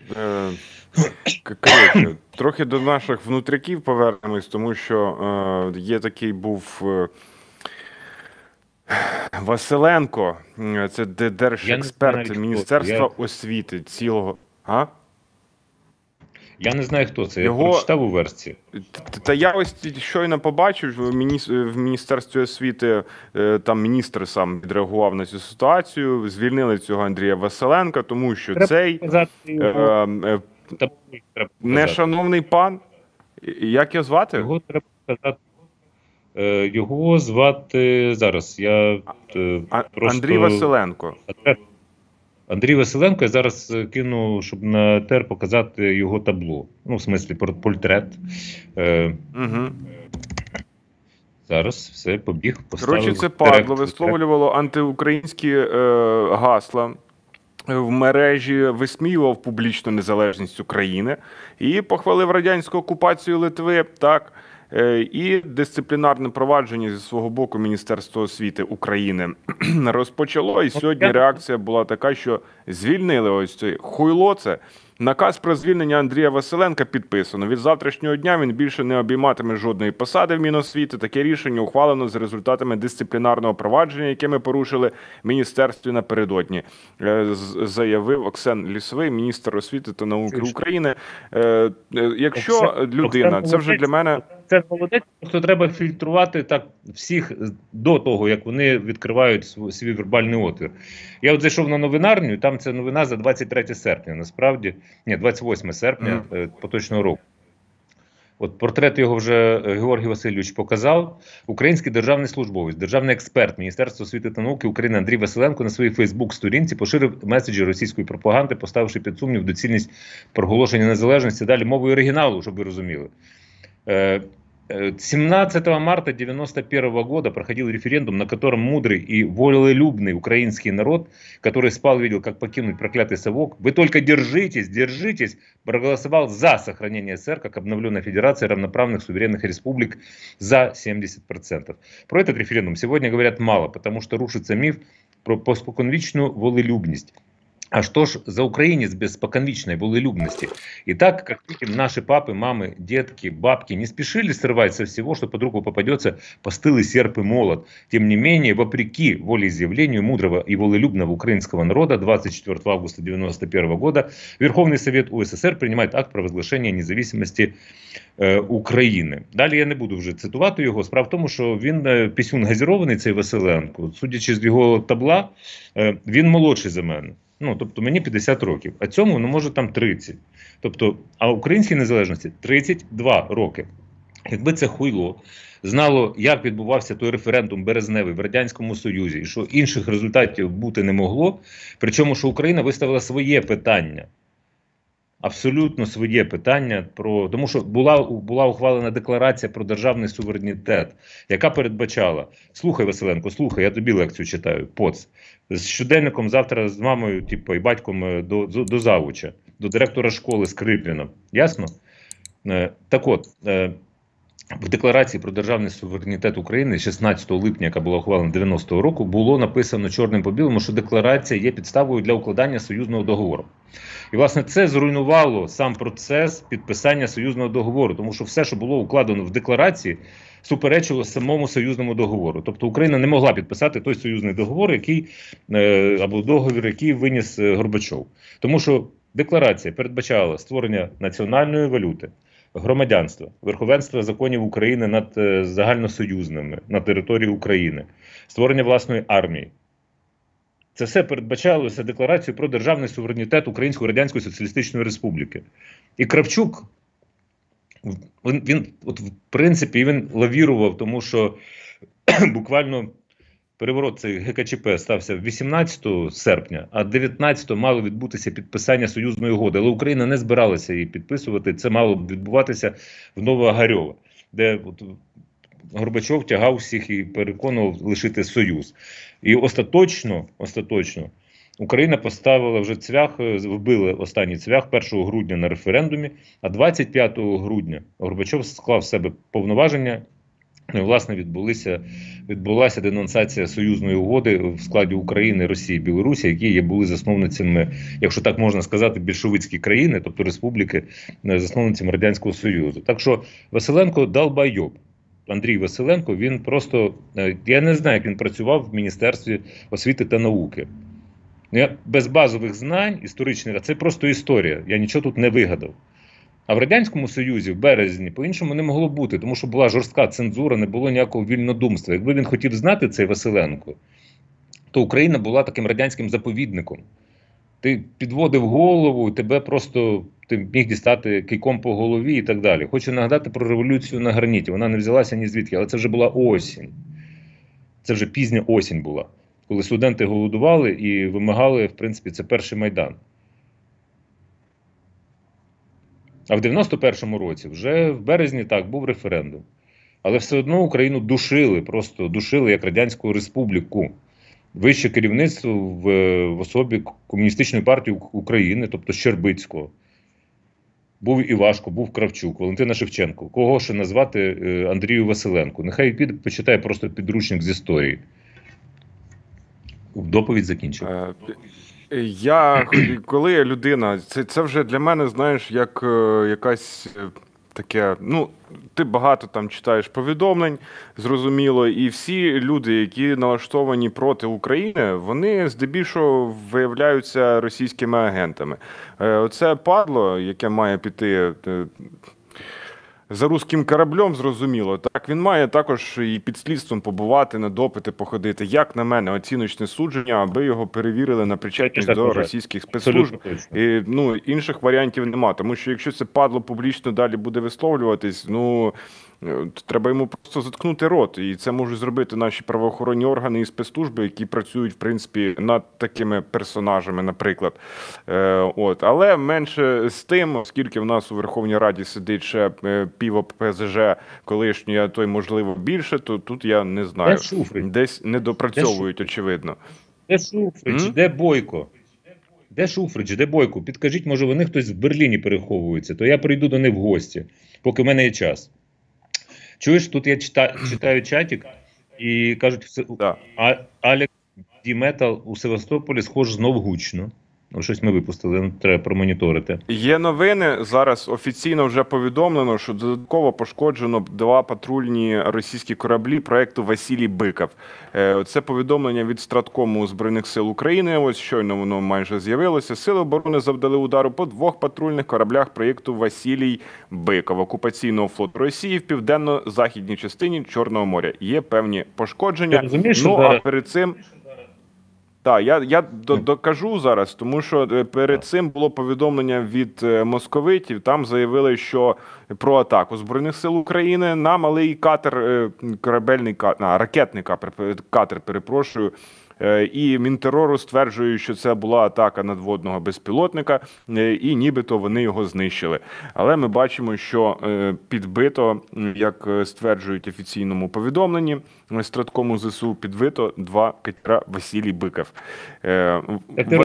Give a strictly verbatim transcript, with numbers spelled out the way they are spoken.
Е, коротше, трохи до наших внутряків повернемось, тому що е, є такий був е, Василенко, це держексперт Міністерства Я... освіти цілого. А? Я не знаю, хто це. Його... Я прочитав у версії. Та я ось щойно побачив, в, міні... в Міністерстві освіти там міністр сам відреагував на цю ситуацію, звільнили цього Андрія Василенка, тому що треба цей е... Е... нешановний пан, як його звати? Його треба сказати. Його звати зараз. Я а, просто... Андрій Василенко. Андрій Василенко, я зараз кину, щоб на тер показати його табло. Ну, в смислі, портрет. Угу. Зараз все, побіг, поставив. Коротше, це падло висловлювало антиукраїнські е, гасла. В мережі висміював публічну незалежність України і похвалив радянську окупацію Литви, так. І дисциплінарне провадження зі свого боку Міністерства освіти України розпочало. І сьогодні реакція була така, що звільнили ось цей хуйло це. Наказ про звільнення Андрія Василенка підписано. Від завтрашнього дня він більше не обійматиме жодної посади в Міносвіти. Таке рішення ухвалено за результатами дисциплінарного провадження, яке ми порушили в Міністерстві напередодні, заявив Оксен Лісовий, міністр освіти та науки України. Якщо людина, це вже для мене... Це молодець, просто треба фільтрувати так всіх до того, як вони відкривають свій вербальний отвір. Я от зайшов на новинарню, там це новина за двадцять третє серпня, насправді, ні, двадцять восьме серпня mm. поточного року. От портрет його вже Георгій Васильович показав. Український державний службовець, державний експерт Міністерства освіти та науки України Андрій Василенко на своїй Фейсбук-сторінці поширив меседжі російської пропаганди, поставивши під сумнів доцільність проголошення незалежності далі мовою оригіналу, щоб ви розуміли. семнадцатого марта девяносто первого года проходил референдум, на котором мудрый и волелюбный украинский народ, который спал, видел, как покинуть проклятый совок, вы только держитесь, держитесь, проголосовал за сохранение СССР как обновленной федерации равноправных суверенных республик за семьдесят процентов. Про этот референдум сегодня говорят мало, потому что рушится миф про споконвічну волелюбність. А что ж за украинец без споконвечной волелюбности? И так, как видим, наши папы, мамы, детки, бабки не спешили срывать со всего, что под руку попадется постылый серп и молот. Тем не менее, вопреки волеизъявлению мудрого и волелюбного украинского народа, двадцать четвёртого августа девяносто первого года Верховный Совет УССР принимает акт провозглашення независимости е, України. Далі я не буду вже цитувати його. Справа в тому, що він е, пісюн газірований, цей Василенко. Судячи з його табла, е, він молодший за мене. Ну, тобто мені п'ятдесят років, а цьому, ну, може, там тридцять. Тобто, а українській незалежності тридцять два роки. Якби це хуйло знало, як відбувався той референдум березневий в Радянському Союзі, і що інших результатів бути не могло, причому, що Україна виставила своє питання, абсолютно своє питання, про тому що була, була ухвалена декларація про державний суверенітет, яка передбачала, слухай, Василенко, слухай, я тобі лекцію читаю, поц, з щоденником завтра з мамою, типу, і батьком до, до, до завуча, до директора школи Скрипіна. Ясно? Е, так от, е, в декларації про державний суверенітет України шістнадцятого липня, яка була ухвалена дев'яностого року, було написано чорним по білому, що декларація є підставою для укладання союзного договору. І, власне, це зруйнувало сам процес підписання союзного договору, тому що все, що було укладено в декларації, суперечило самому союзному договору. Тобто Україна не могла підписати той союзний договор, який, е, або договір, який виніс Горбачов. Тому що декларація передбачала створення національної валюти, громадянства, верховенства законів України над е, загальносоюзними на території України, створення власної армії. Це все передбачалося декларацією про державний суверенітет Української Радянської Соціалістичної Республіки. І Кравчук, він, він от, в принципі, він лавірував, тому що буквально переворот цей ГКЧП стався вісімнадцятого серпня, а дев'ятнадцятого мало відбутися підписання союзної угоди. Але Україна не збиралася її підписувати, це мало б відбуватися в Новоогарьово, де от, Горбачов тягав всіх і переконував лишити Союз. І остаточно, остаточно Україна поставила вже цвях, вбили останній цвях першого грудня на референдумі, а двадцять п'ятого грудня Горбачов склав в себе повноваження, і, власне, відбулися відбулася денонсація союзної угоди в складі України, Росії, Білорусі, які є були засновницями, якщо так можна сказати, більшовицькі країни, тобто республіки, засновницями Радянського Союзу. Так що Василенко долбойоб. Андрій Василенко, він просто, я не знаю, як він працював в Міністерстві освіти та науки. Я без базових знань історичних, а це просто історія, я нічого тут не вигадав. А в Радянському Союзі в березні по-іншому не могло бути, тому що була жорстка цензура, не було ніякого вільнодумства. Якби він хотів знати цей Василенко, то Україна була таким радянським заповідником. Ти підводив голову, тебе просто ти міг дістати кийком по голові і так далі. Хочу нагадати про революцію на граніті. Вона не взялася ні звідки, але це вже була осінь. Це вже пізня осінь була, коли студенти голодували і вимагали, в принципі, це перший Майдан. А в дев'яносто першому році, вже в березні, так, був референдум. Але все одно Україну душили, просто душили як Радянську Республіку. Вище керівництво в, в особі Комуністичної партії України, тобто Щербицького. Був Івашко, був Кравчук, Валентина Шевченко. Кого ще назвати Андрію Василенку? Нехай піде, почитає просто підручник з історії. Доповідь закінчив. Я, коли людина, це, це вже для мене, знаєш, як е, якась таке, ну, ти багато там читаєш повідомлень, зрозуміло, і всі люди, які налаштовані проти України, вони здебільшого виявляються російськими агентами. Е, оце падло, яке має піти е, за руським кораблем, зрозуміло. Так, він має також і під слідством побувати, на допити походити. Як на мене, оціночне судження, аби його перевірили на причетність до російських спецслужб. І, ну, інших варіантів нема. Тому що якщо це падло публічно далі буде висловлюватись, ну, треба йому просто заткнути рот. І це можуть зробити наші правоохоронні органи і спецслужби, які працюють, в принципі, над такими персонажами, наприклад. Е, от. Але менше з тим, оскільки в нас у Верховній Раді сидить ще пів ПЗЖ колишньої, а то й, можливо, більше, то тут я не знаю. Десь не допрацьовують, очевидно. Де Шуфрич? М? Де Бойко? Де Шуфрич? Де Бойко? Підкажіть, може, вони хтось в Берліні переховуються, то я прийду до них в гості, поки в мене є час. Чуєш, тут я читаю, читаю чатик і кажуть, да. а, Алекс Діметал у Севастополі схож знов гучно. Ну, щось ми випустили, треба промоніторити. Є новини, зараз офіційно вже повідомлено, що додатково пошкоджено два патрульні російські кораблі проєкту «Василій Биков». Це повідомлення від Страткому Збройних сил України, ось щойно воно майже з'явилося. Сили оборони завдали удару по двох патрульних кораблях проєкту «Василій Биков» окупаційного флоту Росії в південно-західній частині Чорного моря. Є певні пошкодження, ну а перед цим... Так, я, я докажу зараз, тому що перед цим було повідомлення від московитів, там заявили, що про атаку Збройних сил України на малий катер, корабельний катер, ракетний катер, перепрошую, і Мінтерору стверджує, що це була атака надводного безпілотника, і нібито вони його знищили. Але ми бачимо, що підбито, як стверджують в офіційному повідомленні, Страткому ЗСУ підбито два катера «Василій Биков».